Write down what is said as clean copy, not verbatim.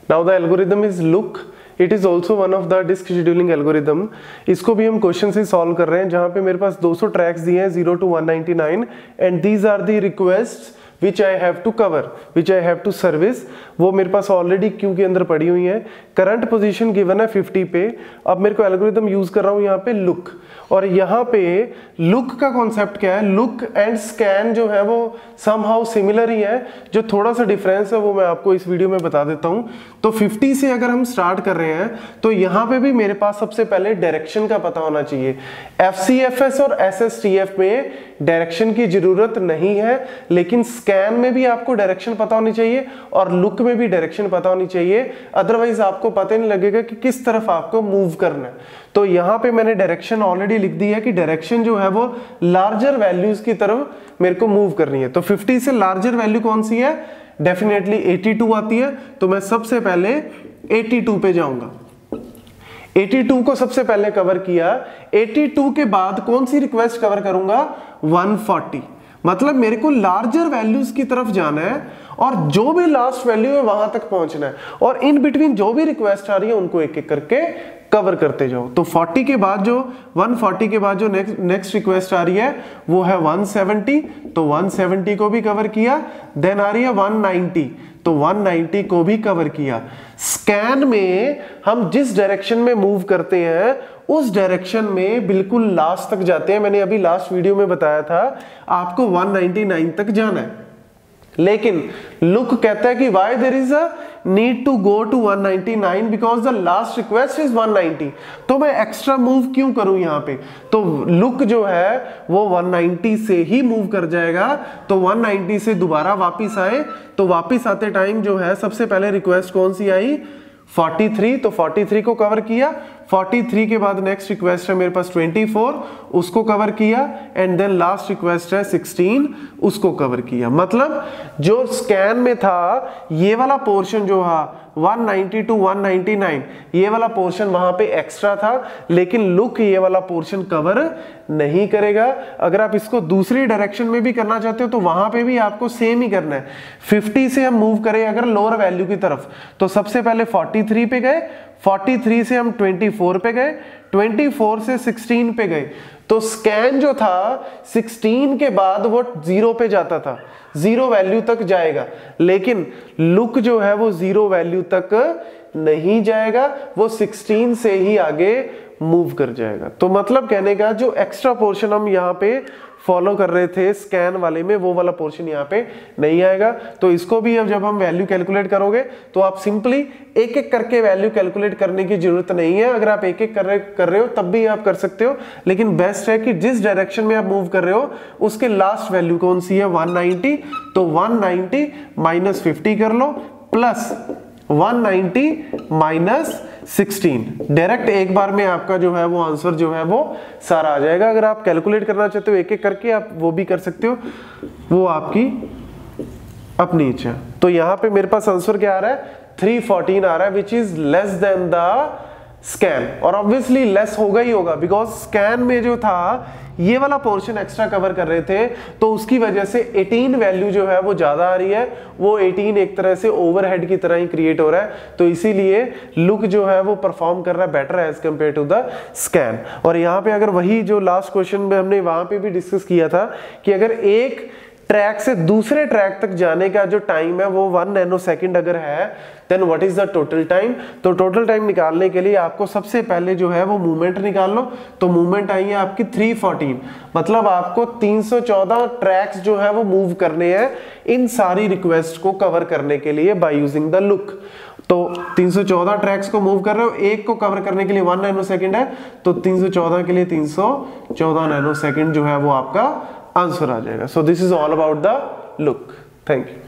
Now the algorithm is look, it is also one of the disk scheduling algorithm. इसको भी हम question से solve कर रहे हैं, जहां पे मेरे पास 200 ट्रैक्स दिए हैं 0 to 199 and these are the request which I have to cover, which I have to service. वो मेरे पास ऑलरेडी क्यू के अंदर पड़ी हुई है। करंट पोजीशन गिवन है 50 पे। अब मेरे को एल्गोरिदम यूज कर रहा हूं यहाँ पे लुक, और यहाँ पे लुक का कॉन्सेप्ट क्या है, लुक एंड स्कैन जो है वो समहाउ सिमिलर ही है। जो थोड़ा सा डिफरेंस है वो मैं आपको इस वीडियो में बता देता हूँ। तो 50 से अगर हम स्टार्ट कर रहे हैं तो यहाँ पे भी मेरे पास सबसे पहले डायरेक्शन का पता होना चाहिए। FCFS और SSTF में डायरेक्शन की जरूरत नहीं है, लेकिन स्कैन में भी आपको डायरेक्शन पता होनी चाहिए और लुक में भी डायरेक्शन पता होनी चाहिए, अदरवाइज आपको पता नहीं लगेगा कि किस तरफ आपको मूव करना है। तो यहाँ पे मैंने डायरेक्शन ऑलरेडी लिख दी है कि डायरेक्शन जो है वो लार्जर वैल्यूज की तरफ मेरे को मूव करनी है। तो 50 से लार्जर वैल्यू कौन सी है, डेफिनेटली 82 आती है। तो मैं सबसे पहले 82 पे जाऊंगा। 82 को सबसे पहले कवर किया। 82 के बाद कौन सी रिक्वेस्ट कवर करूंगा, 140। मतलब मेरे को लार्जर वैल्यूज की तरफ जाना है और जो भी लास्ट वैल्यू है वहां तक पहुंचना है, और इन बिटवीन जो भी रिक्वेस्ट आ रही है उनको एक एक करके कवर करते जाओ। तो 40 के बाद जो 140 के बाद जो नेक्स्ट रिक्वेस्ट आ रही है वो है 170, तो 170 को भी कवर किया। देन आ रही है 190, तो 190 को भी कवर किया। स्कैन में हम जिस डायरेक्शन में मूव करते हैं उस डायरेक्शन में बिल्कुल लास्ट तक जाते हैं। मैंने अभी लास्ट वीडियो में बताया था आपको 199 तक जाना है, लेकिन लुक कहता है कि why there is a need to go to 199 because the last request is 190। तो मैं एक्स्ट्रा मूव क्यों करूं यहाँ पे, तो लुक जो है वो 190 से ही मूव कर जाएगा। तो 190 से दोबारा वापिस आए, तो वापिस आते टाइम जो है सबसे पहले रिक्वेस्ट कौन सी आई, 43, तो 43 को कवर किया। 43 के बाद नेक्स्ट रिक्वेस्ट है मेरे पास 24, उसको कवर किया। एंड देन लास्ट रिक्वेस्ट है 16, उसको कवर किया। मतलब जो स्कैन में था ये वाला पोर्शन जो है 190 to 199, ये वाला पोर्शन वहां पे एक्स्ट्रा था, लेकिन लुक ये वाला पोर्शन कवर नहीं करेगा। अगर आप इसको दूसरी डायरेक्शन में भी करना चाहते हो तो वहां पे भी आपको सेम ही करना है। 50 से हम मूव करें अगर लोअर वैल्यू की तरफ, तो सबसे पहले 43 पे गए, 43 से हम 24 पे गए, 24 से 16 पे गए। तो स्कैन जो था 16 के बाद वो 0 पे जाता था, 0 वैल्यू तक जाएगा, लेकिन लुक जो है वो 0 वैल्यू तक नहीं जाएगा, वो 16 से ही आगे मूव कर जाएगा। तो मतलब कहने का जो एक्स्ट्रा पोर्शन हम यहाँ पे फॉलो कर रहे थे स्कैन वाले में, वो वाला पोर्शन यहाँ पे नहीं आएगा। तो इसको भी अब जब हम वैल्यू कैलकुलेट करोगे तो आप सिंपली एक एक करके वैल्यू कैलकुलेट करने की जरूरत नहीं है। अगर आप एक एक कर रहे हो तब भी आप कर सकते हो, लेकिन बेस्ट है कि जिस डायरेक्शन में आप मूव कर रहे हो उसके लास्ट वैल्यू कौन सी है, 190। तो 190 माइनस 50 कर लो, प्लस 190 माइनस 16। डायरेक्ट एक बार में आपका जो है वो आंसर जो है वो सारा आ जाएगा। अगर आप कैलकुलेट करना चाहते हो एक एक करके आप वो भी कर सकते हो, वो आपकी अपनी इच्छा। तो यहाँ पे मेरे पास आंसर क्या आ रहा है, 314 आ रहा है, which is less than the scan. और ऑब्वियसली लेस होगा ही होगा, बिकॉज स्कैन में जो था ये वाला पोर्शन एक्स्ट्रा कवर कर रहे थे, तो उसकी वजह से 18 वैल्यू जो है वो ज्यादा आ रही है। वो 18 एक तरह से ओवरहेड की तरह ही क्रिएट हो रहा है, तो इसीलिए लुक जो है वो परफॉर्म कर रहा है better as compare to the scan. और यहाँ पे अगर वही जो लास्ट क्वेश्चन में हमने वहां पे भी डिस्कस किया था कि अगर एक ट्रैक से दूसरे ट्रैक तक जाने का जो टाइम है वो 1 नैनोसेकंड अगर है, then what is the total time. तो टोटल टाइम निकालने के लिए आपको सबसे पहले जो है वो मूवमेंट निकाल लो। तो मूवमेंट आई है आपकी 314, मतलब आपको 314 ट्रैक्स जो है वो मूव करने हैं इन सारी रिक्वेस्ट को कवर करने के लिए बाय यूजिंग द लुक। तो 314 ट्रैक्स को मूव कर रहे हो, एक को कवर करने के लिए 1 नैनोसेकंड है, तो 314 के लिए 314 नैनोसेकंड जो है वो आपका आंसर आ जाएगा। So this is all about the look. Thank you.